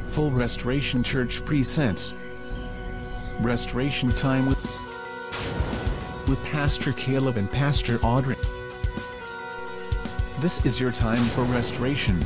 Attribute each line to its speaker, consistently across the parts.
Speaker 1: Full Restoration Church presents Restoration Time with Pastor Caleb and Pastor Audrey. This is your time for restoration.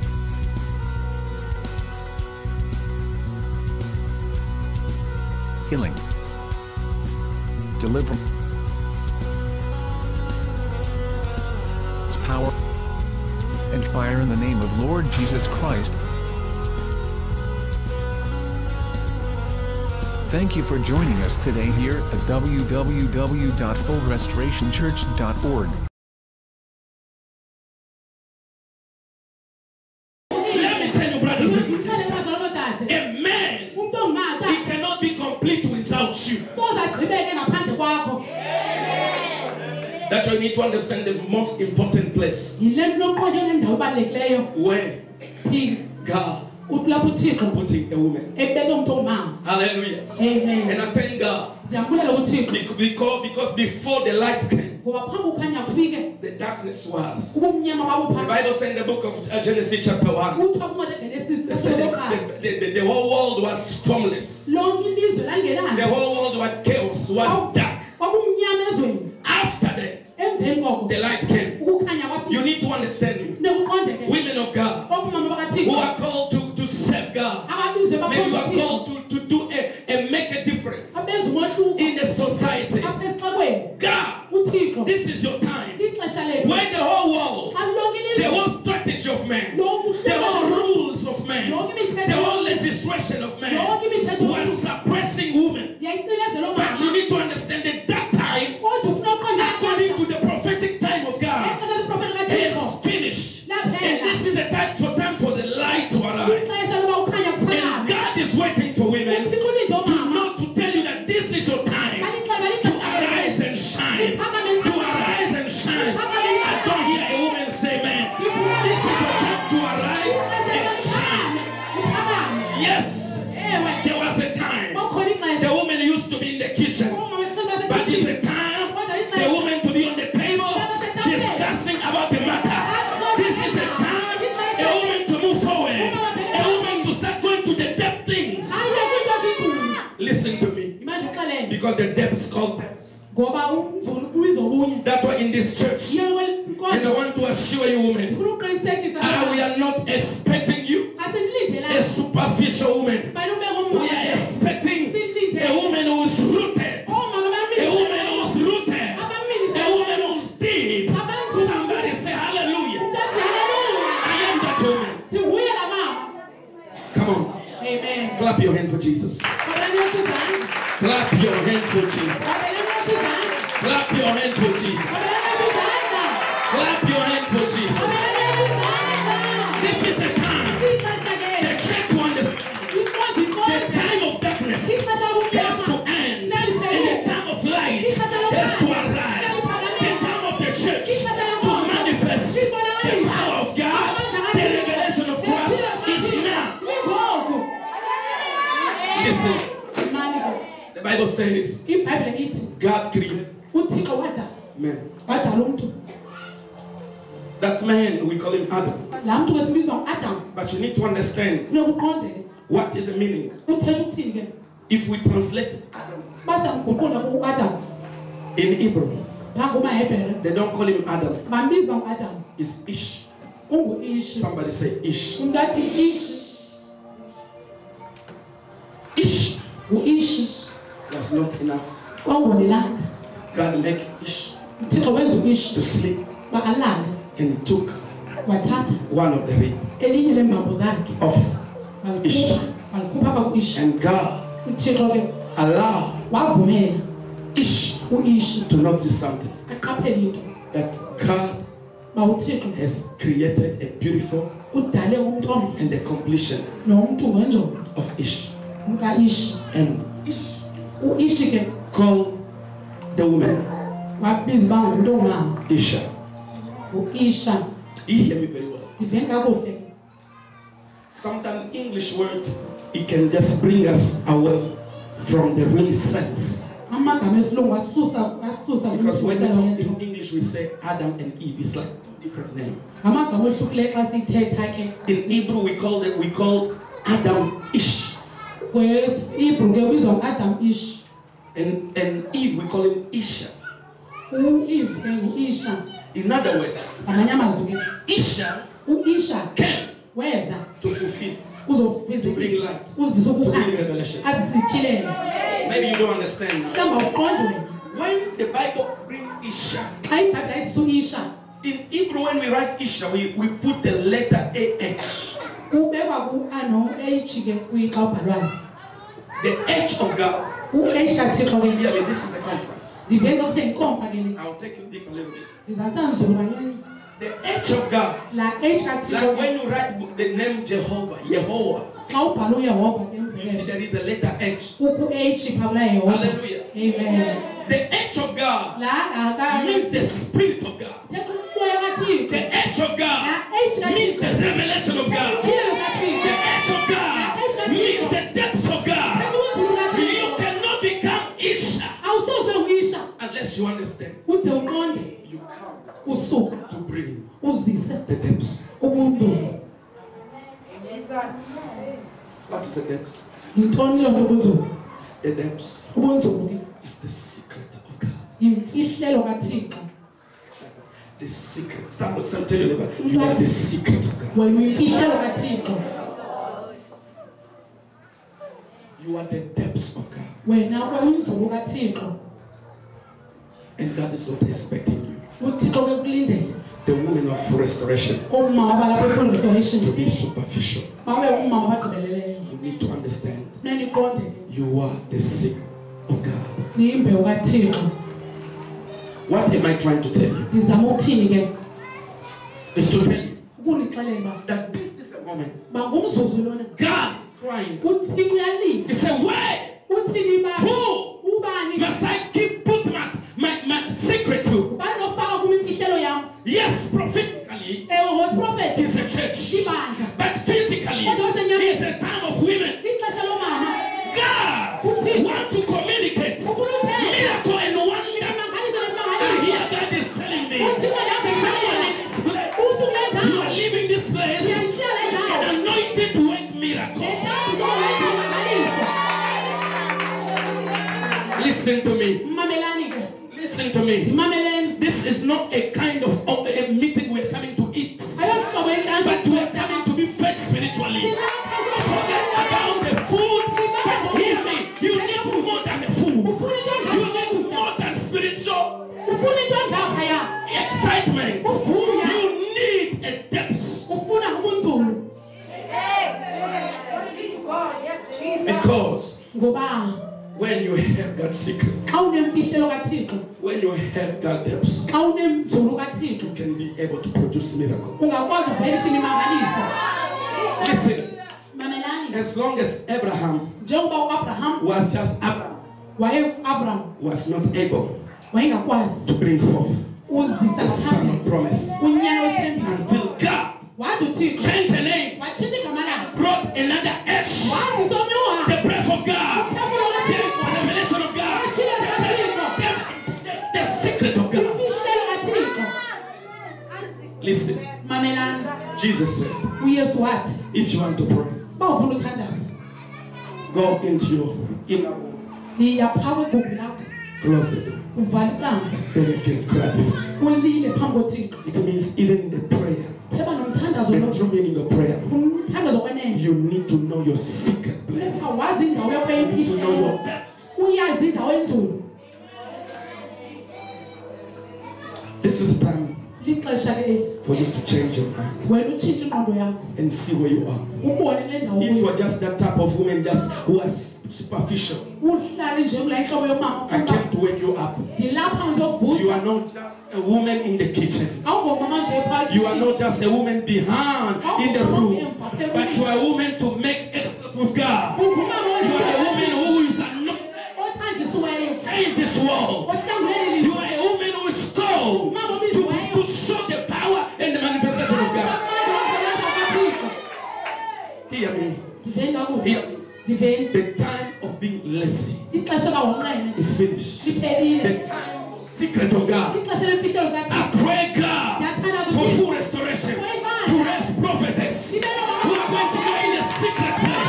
Speaker 1: Healing. Deliverance. Power. And fire in the name of Lord Jesus Christ. Thank you for joining us today here at www.fullrestorationchurch.org.
Speaker 2: Let me tell you, brothers and sisters, a man, he cannot be complete without you. That you need to understand the most important place where God is putting a woman. Hallelujah.
Speaker 3: Amen.
Speaker 2: And I thank God because before the light came, the darkness was. The Bible said in the book of Genesis chapter 1, they said the whole world was formless. The whole world was chaos, was dark. After that, the light came. You need to understand me. Women of God who are called to serve God. Maybe you are called to do make a difference in the society. God, this is your time. Where the whole world, the whole strategy of man, the whole rules of man, the whole legislation of man was suppressing women. But you need to understand that that time, according to the prophetic time of God, is finished. And this is a time for the light to arise. And God is waiting for women to tell you that this is your time to arise and shine. To arise and shine. I don't hear a woman say, man, this is your time to arise and shine. Yes, there was a time the woman used to be in the kitchen, but it's a time the woman to be on the table discussing about the matter. This is a time a woman to move forward, a woman to start going to the depth things. Listen to me, because the depth is called depth. That's why in this church, and I want to assure you, women, we are not expecting you a superficial woman. We are expecting a woman who is rooted, a woman who is rooted, a woman who is deep. Somebody say hallelujah. I am that woman. Come on.
Speaker 3: Amen.
Speaker 2: Clap your hand for Jesus. Clap your hand for Jesus. Clap your hand for Jesus. Clap your hand for Jesus. This is a time the church to understand. The time of darkness has to end, and the time of light has to arise. The time of the church to manifest the power of God, the revelation of Christ is now. Listen, the Bible says God created man. That man, we call him Adam. But you need to understand what is the meaning. If we translate Adam in Hebrew, they don't call him Adam. It's Ish. Somebody say Ish. Ish. That's not enough. God made Ish to sleep and took one of the rib of Ish. And God allowed Ish to notice something. That God has created a beautiful and the completion of Ish. And Ish called the woman Isha. You hear me very well. Sometimes English word, it can just bring us away from the real sense. Because when we talk in English, we say Adam and Eve. It's like two different names. In Hebrew, we call Adam-ish. And Eve, we call him Isha. In other words, Isha came to fulfill, to bring light, to bring revelation. Maybe you don't understand now. When the Bible brings Isha, in Hebrew, when we write Isha, we put the letter AH. The H of God. Yeah, this is a conference. I'll take you deep a little bit. The H of God. Like when you write the name Jehovah, Yehovah. You see there is a letter H. Hallelujah. Amen. The H of God means the Spirit of God. The H of God means the revelation of God. The H of God means the depths of God. You cannot become Isha unless you understand. You come to bring the depths. What is the depths? The depths is the secret of God. The secret. Start tell your neighbor, you are the secret of God. You are the depths of God. And God is not expecting you, the woman of restoration, to be superficial. You need to understand you are the secret of God. What am I trying to tell you? Is to tell you that this is a moment God is crying. He said, why? Who must I keep putting my secret to? Yes, prophetically it's a church, but physically it's a time of women. God wants to communicate miracle and wonder. I hear God is telling me, someone in this place, you are leaving this place and anointed to work miracle. Listen to me. Listen to me. This is not a kind of a meeting we're coming to eat, but we're coming to be fed spiritually. Forget about the food, but hear me. You need more than the food. You need more than spiritual excitement. You need a depth. Because when you have God's secret, when you have God's depths, you can be able to produce miracles. Listen, as long as Abraham was just Abraham, was not able to bring forth the son of promise until God changed the name, brought another H, the breath of God, the revelation of God, the secret of God. Listen, Jesus said, if you want to pray, go into your inner room, close the door, then you can cry. It means even in the prayer, the true meaning of prayer, you need to know your secret place. You need to know your depth. This is the time for you to change your mind and see where you are. If you are just that type of woman who is superficial, I came to wake you up. You are not just a woman in the kitchen. You are not just a woman behind in the room, but you are a woman to make expert with God. You are a woman who is anointed in this world. You are a woman who is called to show the power and the manifestation of God. Hear me. Hear me. The time of being lazy is finished. The time of secret of God. I pray God for full restoration to raise prophetess who are going to go in the secret place.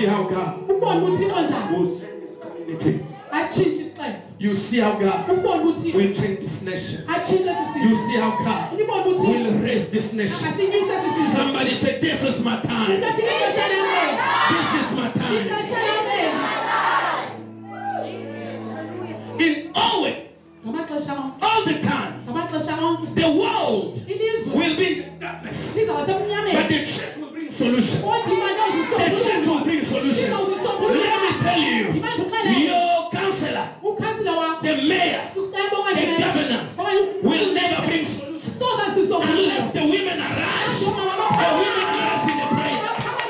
Speaker 2: see how God will change this community. You see how God will change this nation. You see how God will raise this nation. Somebody say, this is my time. This is my time. In always, all the time, the world will be in darkness, but the church will bring solution. The church will bring solution. Let me tell you, your counselor, the mayor, the governor will never bring solution unless the women arise. The women arise in the prayer.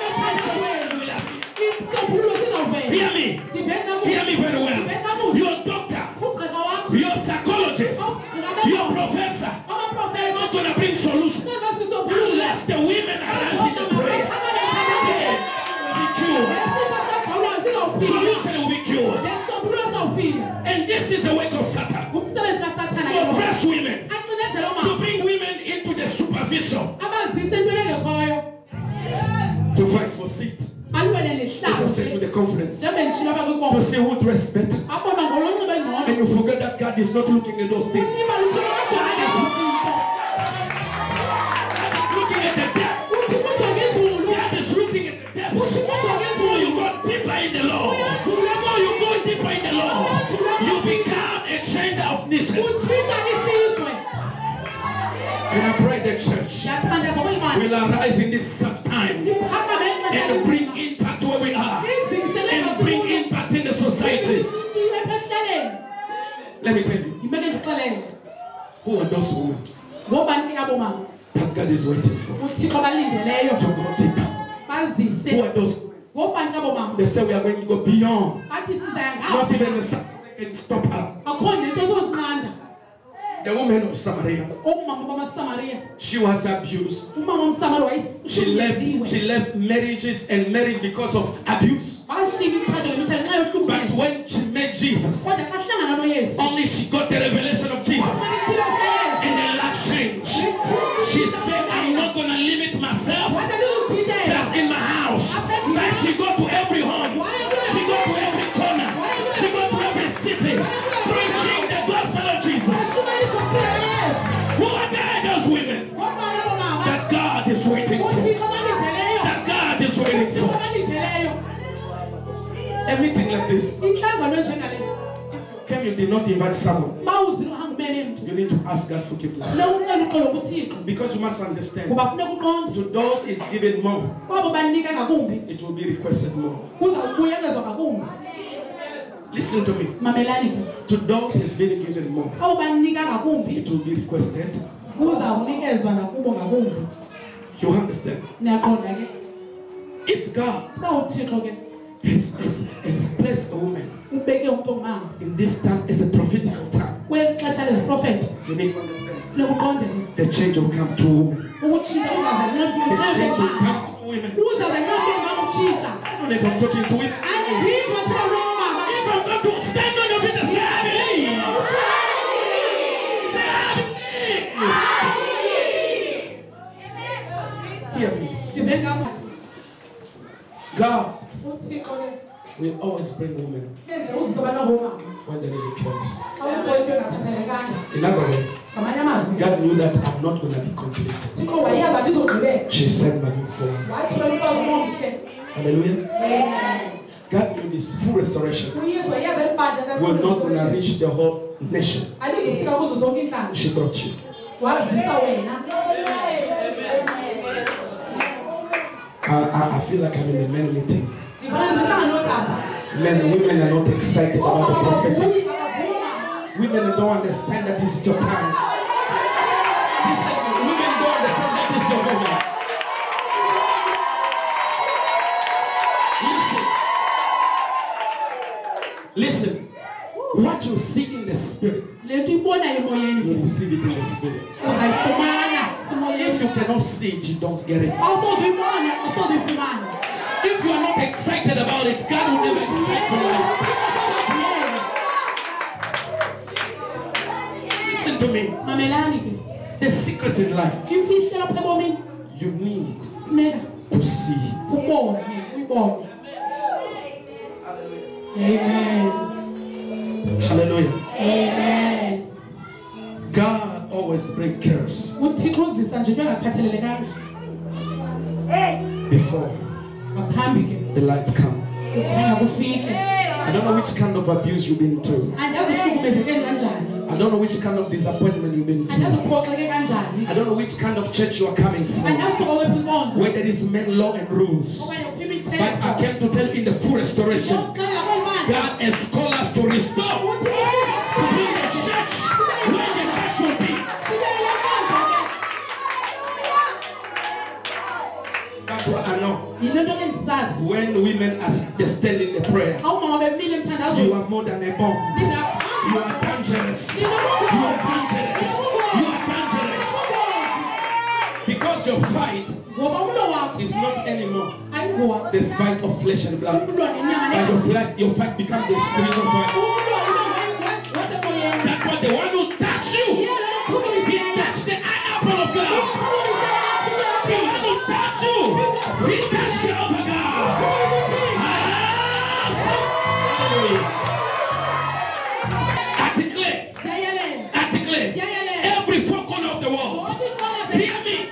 Speaker 2: Hear me. Hear me very well. Your doctors, your psychologists, your professor are not going to bring solution unless the women arise in the prayer. Solution will be cured. And this is a work of Satan to oppress women, to bring women into the supervision, to fight for seats. As I said to the conference, to see who dressed better. And you forget that God is not looking at those things. God is looking at the depth. God is looking at the depth. When you go deeper in the Lord, you become a changer of nation. And I pray the church will arise in this such time and bring impact where we are and bring impact in the society. Let me tell you, who are those women that God is waiting for to go deeper? Who are those women? They say we are going to go beyond. Not even the sun can stop us. The woman of Samaria, she was abused. She left marriages and marriage because of abuse. But when she met Jesus, only she got the revelation of Jesus, and her life changed. She said, I'm not going to limit myself just in my house, but she go to every home, she go to every corner, she go to every city, preaching the gospel of Jesus. Who are those women that God is waiting for? That God is waiting for. A meeting like this, if you came, you did not invite someone, you need to ask God forgiveness. Because you must understand, to those is given more, it will be requested more. Listen to me. To those is being given more, it will be requested. You understand? If God has placed a woman in this time as a prophetical time, you need to understand the change will come to women. The change will come to women. I don't know if I'm talking to women. If I'm going to stand on your feet and say, I believe. Say, I believe. Hear me. God will always bring women when there is a case. In other words, God knew that I'm not going to be completed. She sent me forward. Hallelujah. God knew this full restoration will not going to reach the whole nation. She brought you. I feel like I'm in a men meeting. Men and women are not excited about the prophetic. Women don't understand that this is your time. Women don't understand that this is your moment. Listen. What you see in the spirit, you receive it in the spirit. If you cannot see it, you don't get it. If you are not excited about it, God will never excite you. Listen to me. The secret in life, you need to see. Amen.
Speaker 3: Hallelujah.
Speaker 2: Amen.
Speaker 3: God always brings cares before the light comes. I don't know which kind of abuse you've been through. I don't know which kind of disappointment you've been through. I don't know which kind of church you are coming from, where there is men, law and rules. But I came to tell you, in the full restoration, God has called us to restore, to bring the church where the church should be. That's what I know. When women are standing in the prayer, you are more than a bomb. You are dangerous. You are dangerous. You are dangerous. Because your fight is not anymore the fight of flesh and blood. But your fight becomes the spiritual fight. That's what the one who touched you, he touched the apple of God. The one who touched you, he touched the of God. I declare every four corner of the world, hear me.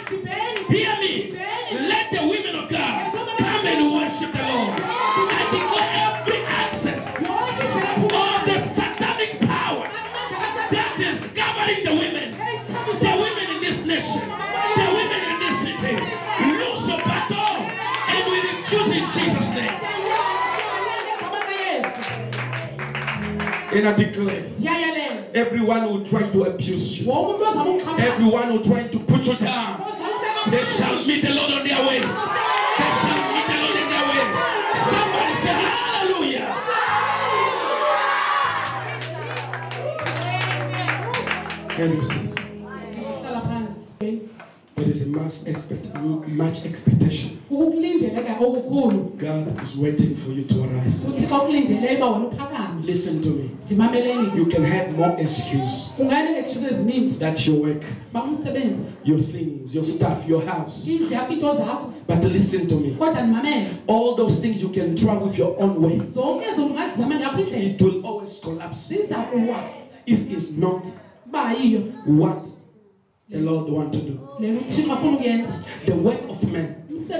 Speaker 3: Let the women of God come and worship the Lord. I declare every access of the satanic power that is governing the women in this nation, the women in this city, lose your battle, and we refuse in Jesus' name. And I declare, everyone who try to abuse you, everyone who try to put you down, they shall meet the Lord on their way. They shall meet the Lord in their way. Somebody say hallelujah. Can you see? There is much expectation. God is waiting for you to arise. Listen to me. You can have more excuse. That's your work, your things, your stuff, your house. But listen to me. All those things you can try with your own way, it will always collapse if it's not what the Lord wants to do. The work of man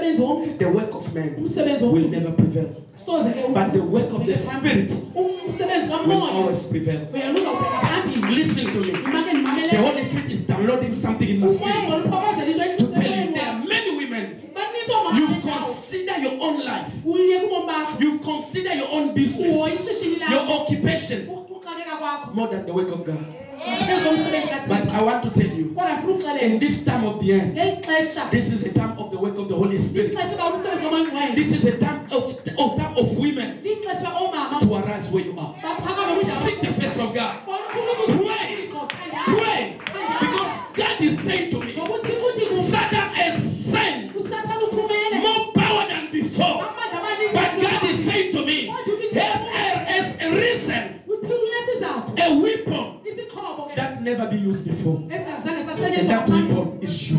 Speaker 3: will never prevail. But the work of the Spirit will always prevail. Listen to me. The Holy Spirit is downloading something in my spirit to tell you there are many women. You've considered your own life. You've considered your own business, your occupation, more than the work of God. But I want to tell you, in this time of the end, this is a time of the work of the Holy Spirit. This is a time of women to arise where you are. Seek the face of God. Pray. Because God is saying to me, Satan has sent more power than before. But God is saying to me, has risen a weapon that never been used before. And that weapon is you.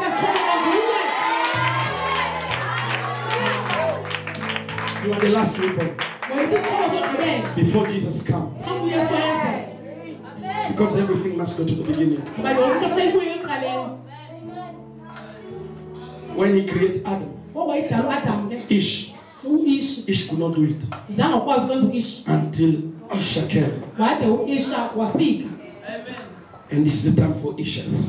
Speaker 3: You are the last weapon before Jesus comes. Because everything must go to the beginning. When he created Adam, Ish could not do it until Isha came. And this is the time for Ishas.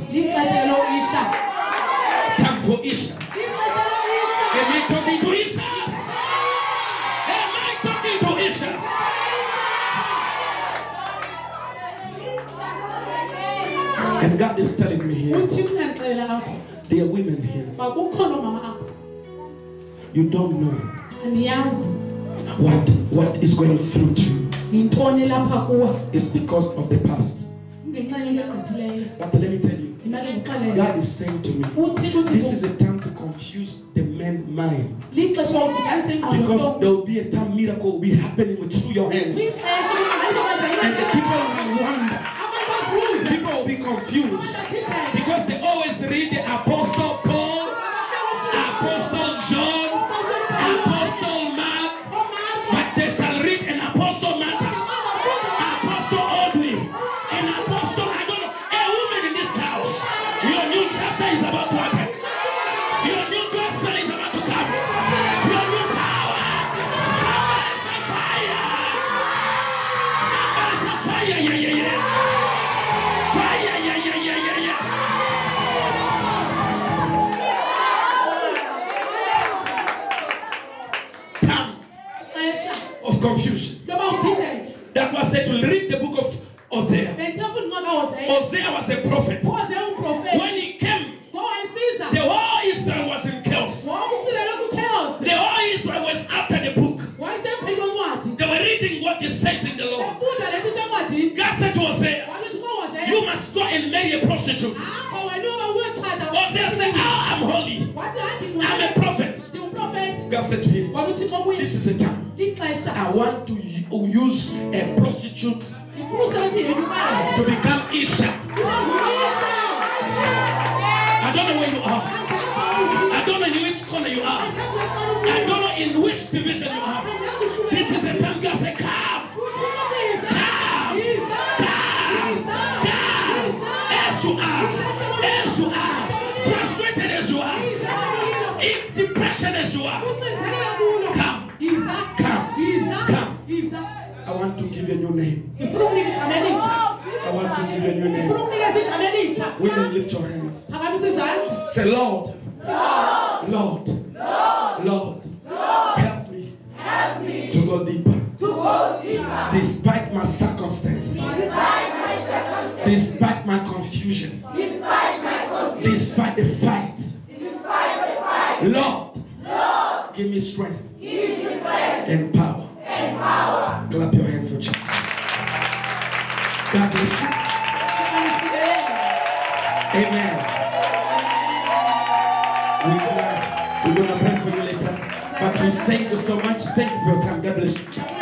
Speaker 3: Time for Ishas. Am I talking to Ishas? Am I talking to Ishas? And God is telling me here, there are women here. You don't know what is going through to you. It's because of the past. But let me tell you, God is saying to me, this is a time to confuse the man's mind. Because there will be a time miracle will be happening through your hands. And the people will wonder. People will be confused. Because they always read the Apostle Paul, Apostle John, Apostle Mark. But they shall read an Apostle of confusion. That was said to read the book of Hosea. Hosea was a prophet. When he came, the whole Israel was in chaos. The whole Israel was after the book. They were reading what it says in the law. God said to Hosea, you must go and marry a prostitute. Hosea said, I'm holy. I'm a prophet. God said to him, this is a time. I want to use a prostitute to become Isha. I don't know where you are. I don't know in which corner you are. I don't know in which division you are. This is a time God said, come. As you are. As you are. Frustrated as you are. In depression as you are. Come. I want to give you a new name. I want to give you a new name. Women, lift your hands. Say, Lord, Lord, Lord, help me to go deeper. Despite my circumstances, despite my confusion, despite the fight, Lord, give me strength and power. Clap your hand for Jesus. God bless you. Amen. We're gonna pray for you later. But we thank you so much. Thank you for your time. God bless you.